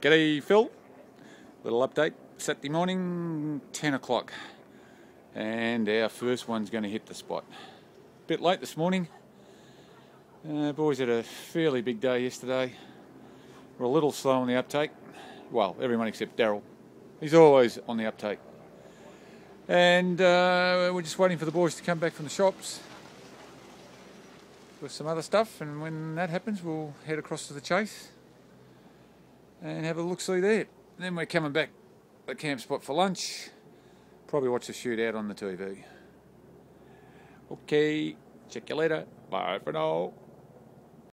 G'day Phil, little update, Saturday morning, 10 o'clock, and our first one's going to hit the spot. Bit late this morning, boys had a fairly big day yesterday. We're a little slow on the uptake, well everyone except Daryl, he's always on the uptake. And we're just waiting for the boys to come back from the shops with some other stuff, and when that happens we'll head across to the chase and have a look-see there. Then we're coming back to the camp spot for lunch, probably watch the shootout on the TV. Okay, check you later, bye for now.